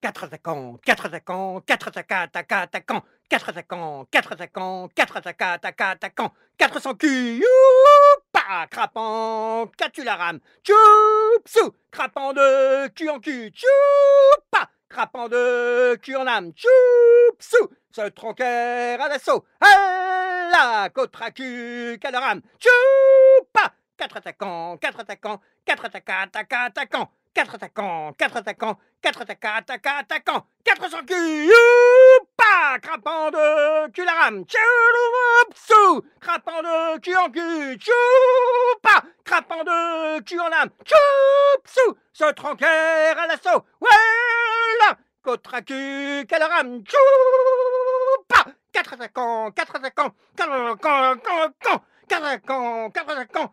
Quatre attaquants, quatre attaquants, quatre attaquants, quatre attaquants, quatre attaquants, quatre attaquants, 400 culs, youpa, crapant, catularam, tchoupsou, crapant de cul en cul, tchoupa, crapant de cul en âme, tchoupsou, se tronquèrent à l'assaut, la côte à cul, calaram, tchoupa, quatre attaquants, quatre attaquants, quatre attaquants, quatre attaquants, quatre attaquants, quatre attaquants, 400 culs, youpa, crapant de cul la rame, tchoupsou, crapant de cul en cul, tchoupa, crapant de cul en âme, tchoupsou, se tronquèrent à l'assaut, voilà, côte à cul, quelle rame, tchoupa, quatre attaquants, quatre attaquants, quatre attaquants, quatre attaquants, quatre attaquants,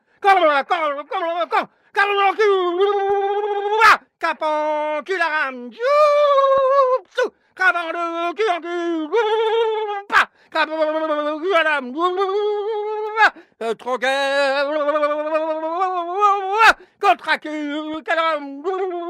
crapant cul la rame, tchoupsou, crapant de cul en cul, crapant de cul à l'âme, tronquet, contre à cul, calam,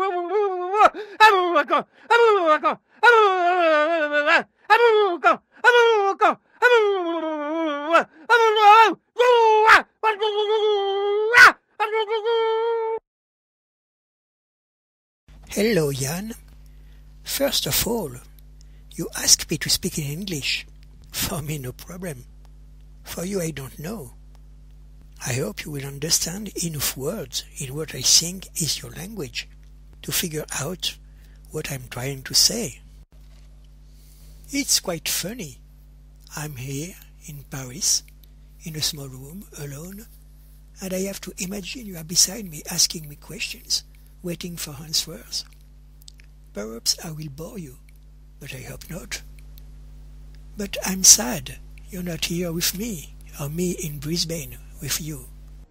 Hello, Jan. First of all, you asked me to speak in English. For me, no problem. For you, I don't know. I hope you will understand enough words in what I think is your language to figure out what I'm trying to say. It's quite funny. I'm here in Paris, in a small room, alone, and I have to imagine you are beside me asking me questions, waiting for answers. Perhaps I will bore you, but I hope not. But I'm sad you're not here with me, or me in Brisbane with you.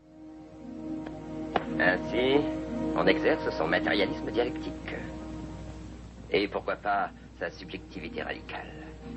Ainsi, on exerce son matérialisme dialectique. Et pourquoi pas sa subjectivité radicale.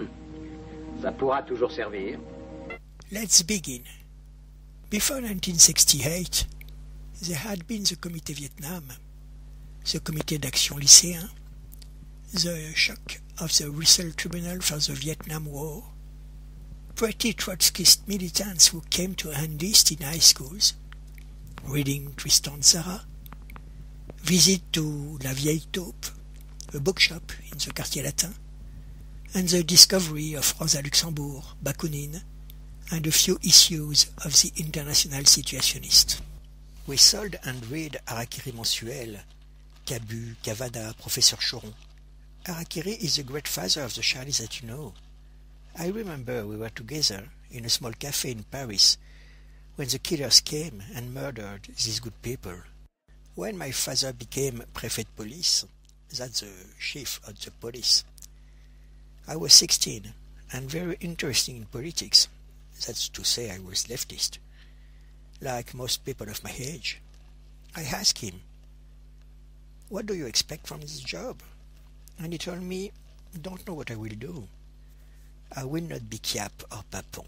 Ça pourra toujours servir. Let's begin. Before 1968, there had been the Comité Vietnam, the Comité d'Action Lycéen, the shock of the Russell Tribunal for the Vietnam War, pretty Trotskyist militants who came to enlist in high schools, reading Tristan Tzara, visit to La Vieille Taupe, a bookshop in the Quartier Latin, and the discovery of Rosa Luxembourg, Bakounine, and a few issues of the International Situationist. We sold and read Harakiri Mensuel, Cabu, Cavada, Professor Choron. Harakiri is the great father of the Charlies that you know. I remember we were together in a small cafe in Paris when the killers came and murdered these good people. When my father became Prefect Police, that's the chief of the police, I was 16 and very interested in politics. That's to say I was leftist, like most people of my age. I asked him, "What do you expect from this job?" And he told me, "Don't know what I will do. I will not be Cap or Papon."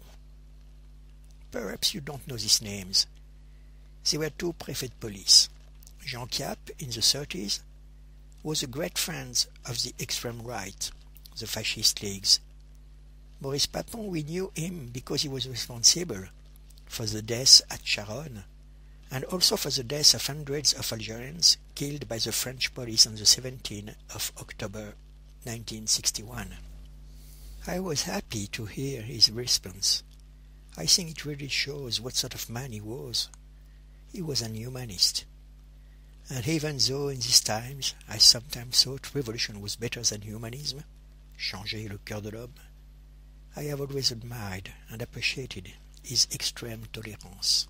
Perhaps you don't know these names. They were two prefect police. Jean Cap, in the 30s, was a great friend of the extreme right, the fascist leagues. Maurice Papon, we knew him because he was responsible for the deaths at Charonne, and also for the deaths of hundreds of Algerians killed by the French police on the 17th of October 1961. I was happy to hear his response. I think it really shows what sort of man he was. He was an humanist. And even though in these times I sometimes thought revolution was better than humanism, changer le cœur de l'homme, I have always admired and appreciated his extreme tolerance.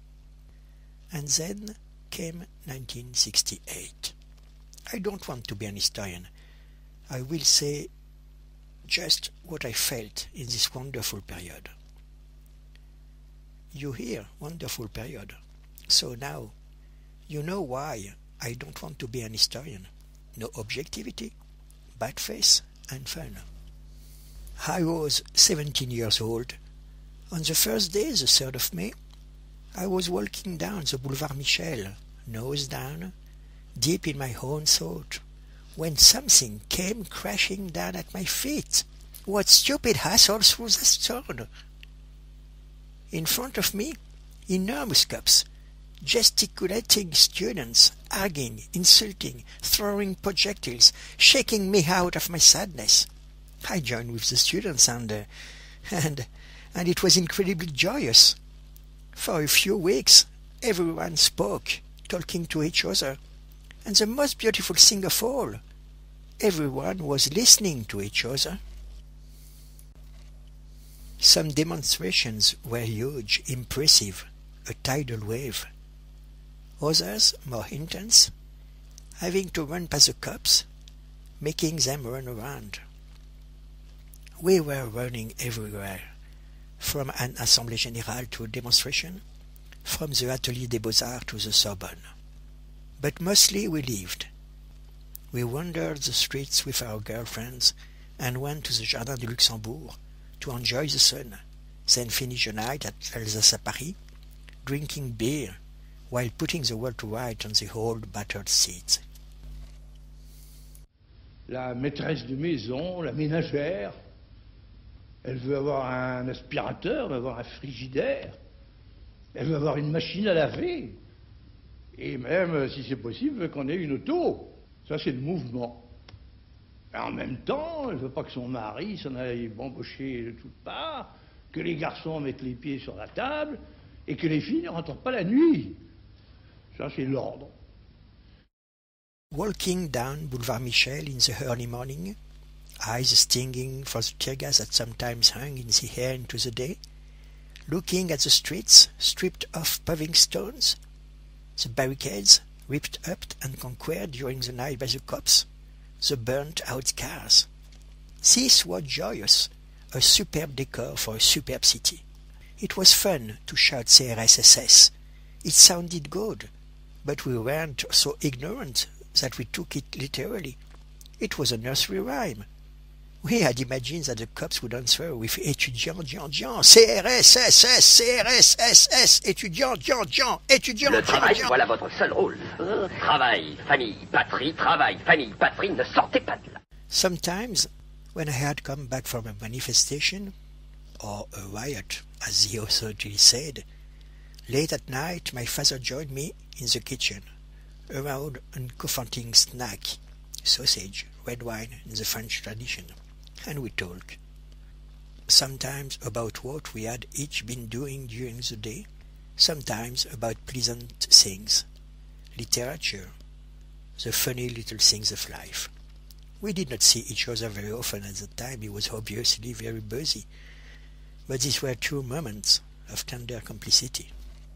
And then came 1968. I don't want to be an historian. I will say just what I felt in this wonderful period. You hear wonderful period. So now, you know why I don't want to be an historian. No objectivity, bad face, and fun. I was 17 years old. On the first day, the 3rd of May, I was walking down the Boulevard Michel, nose down, deep in my own thought, when something came crashing down at my feet. What stupid assholes threw the stone? In front of me, enormous cups, gesticulating students, arguing, insulting, throwing projectiles, shaking me out of my sadness. I joined with the students and it was incredibly joyous. For a few weeks, everyone spoke, talking to each other, and the most beautiful thing of all, everyone was listening to each other. Some demonstrations were huge, impressive, a tidal wave. Others, more intense, having to run past the cops, making them run around. We were running everywhere, from an Assemblée Générale to a demonstration, from the Atelier des Beaux-Arts to the Sorbonne. But mostly we lived. We wandered the streets with our girlfriends and went to the Jardin du Luxembourg to enjoy the sun, then finish the night at Alsace à Paris, drinking beer while putting the world to right on the old battered seats. La maîtresse de maison, la ménagère, elle veut avoir un aspirateur, elle veut avoir un frigidaire, elle veut avoir une machine à laver, et même, si c'est possible, qu'on ait une auto. Ça, c'est le mouvement. Et en même temps, elle ne veut pas que son mari s'en aille bambocher de toutes parts, que les garçons mettent les pieds sur la table, et que les filles ne rentrent pas la nuit. Ça, c'est l'ordre. Walking down Boulevard Michel in the early morning, eyes stinging for the tear gas that sometimes hung in the air into the day, looking at the streets stripped of paving stones, the barricades ripped up and conquered during the night by the cops, the burnt-out cars. This was joyous, a superb decor for a superb city. It was fun to shout CRS-SS. It sounded good, but we weren't so ignorant that we took it literally. It was a nursery rhyme. We had imagined that the cops would answer with étudiant, Jean, CRS-SS, CRS-SS, étudiant, Jean, étudiant, Le travail, Jean. voilà votre seul rôle. Travail, famille, patrie, ne sortez pas de là. Sometimes, when I had come back from a manifestation, or a riot, as the authorities said, late at night my father joined me in the kitchen, around a comforting snack, sausage, red wine in the French tradition, and we talked. Sometimes about what we had each been doing during the day, sometimes about pleasant things, literature, the funny little things of life. We did not see each other very often at the time. He was obviously very busy, but these were true moments of tender complicity.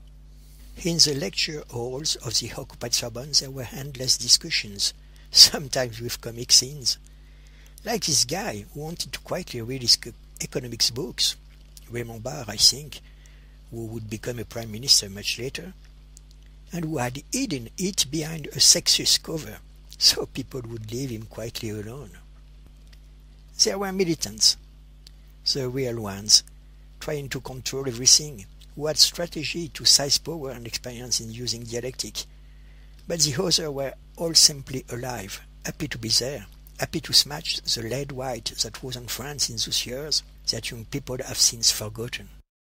In the lecture halls of the occupied Sorbonne there were endless discussions, sometimes with comic scenes. Like this guy who wanted to quietly read his economics books, Raymond Barre, I think, who would become a prime minister much later, and who had hidden it behind a Sexus cover, so people would leave him quietly alone. There were militants, the real ones, trying to control everything, who had strategy to seize power and experience in using dialectic. But the others were all simply alive, happy to be there, happy to smash the lead white that was on France in those years that young people have since forgotten.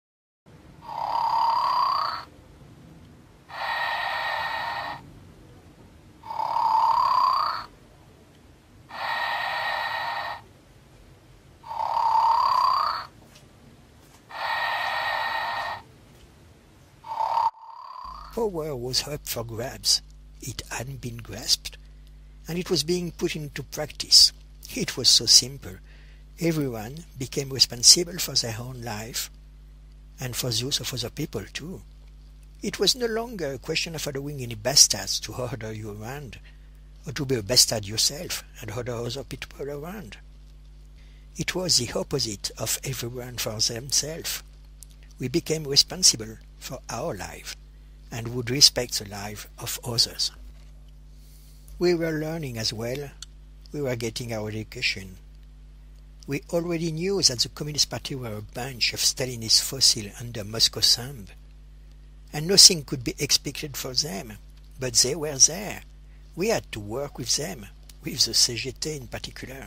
Power was up for grabs. It hadn't been grasped, and it was being put into practice. It was so simple. Everyone became responsible for their own life, and for those of other people too. It was no longer a question of allowing any bastards to order you around, or to be a bastard yourself and order other people around. It was the opposite of everyone for themselves. We became responsible for our life, and would respect the life of others. We were learning as well. We were getting our education. We already knew that the Communist Party were a bunch of Stalinist fossils under Moscow thumb, and nothing could be expected for them, but they were there. We had to work with them. with the CGT in particular.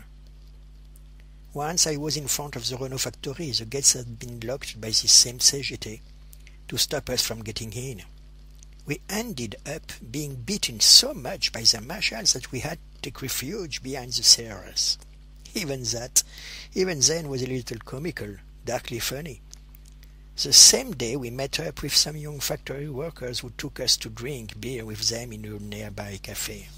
Once I was in front of the Renault factory. The gates had been locked by this same CGT to stop us from getting in. We ended up being beaten so much by the marshals that we had to take refuge behind the CRS. Even then was a little comical, darkly funny. The same day we met up with some young factory workers who took us to drink beer with them in a nearby cafe.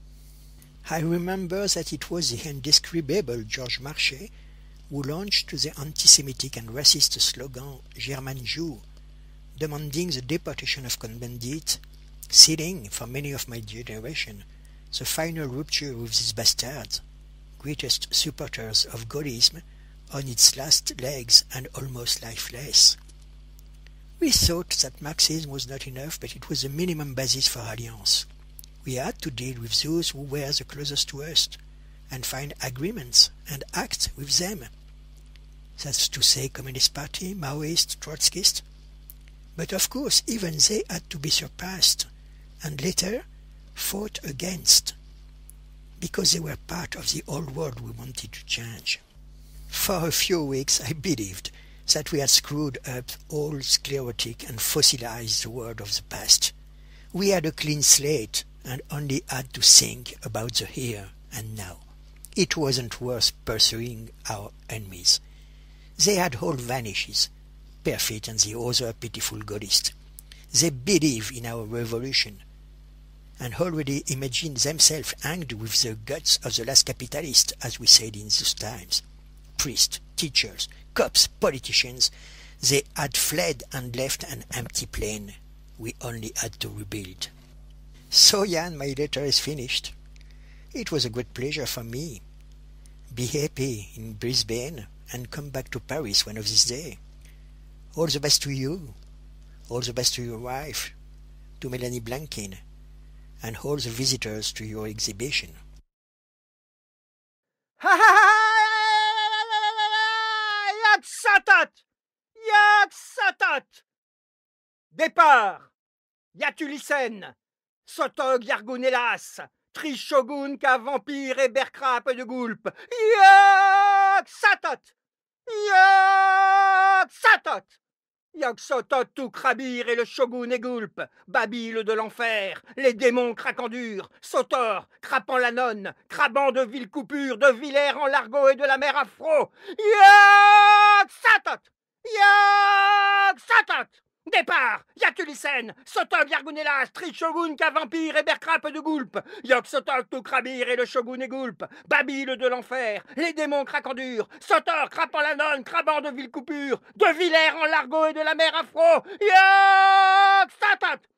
I remember that it was the indescribable Georges Marchais who launched the anti-Semitic and racist slogan German Jew, demanding the deportation of Cohn-Bendit, sealing, for many of my generation, the final rupture with these bastards, greatest supporters of Gaullism, on its last legs and almost lifeless. We thought that Marxism was not enough, but it was the minimum basis for alliance. We had to deal with those who were the closest to us, and find agreements and act with them. That's to say Communist Party, Maoist, Trotskyist. But of course even they had to be surpassed, and later fought against, because they were part of the old world we wanted to change. For a few weeks I believed that we had screwed up all sclerotic and fossilized the world of the past. We had a clean slate and only had to think about the here and now. It wasn't worth pursuing our enemies. They had all vanished, Perfit and the other pitiful Gaullists. They believe in our revolution, and already imagine themselves hanged with the guts of the last capitalist, as we said in those times. Priests, teachers, cops, politicians, they had fled and left an empty plain. We only had to rebuild. So Jan, my letter is finished. It was a great pleasure for me. Be happy in Brisbane and come back to Paris one of these days. All the best to you, all the best to your wife, to Melanie Blankin, and all the visitors to your exhibition. Yatsatat! Yatsatat! Départ! Yatulicène! Sotog Yargounelas! Trishogun ka vampire et berkrap de goulp! Yatsatat! Yatsatat! Yogsotot tout Krabir et le shogun et goulp! Babyle de l'enfer! Les démons craquant dur! Sotor, crapant la nonne! Crabant de ville coupure! De Villers en largot et de la mer afro! Yatsatat! Yatsatat! Départ! Yatulicène! Sotog Yargounelas! Trishogun ka vampire et berkrap de goulp! Yogsotot tout Krabir et le shogun et goulp! Babyle de l'enfer! Les démons craquant dur! Sotor, crapant la nonne! Crabant de ville coupure! De Villers en largot et de la mer afro! Yatsatat!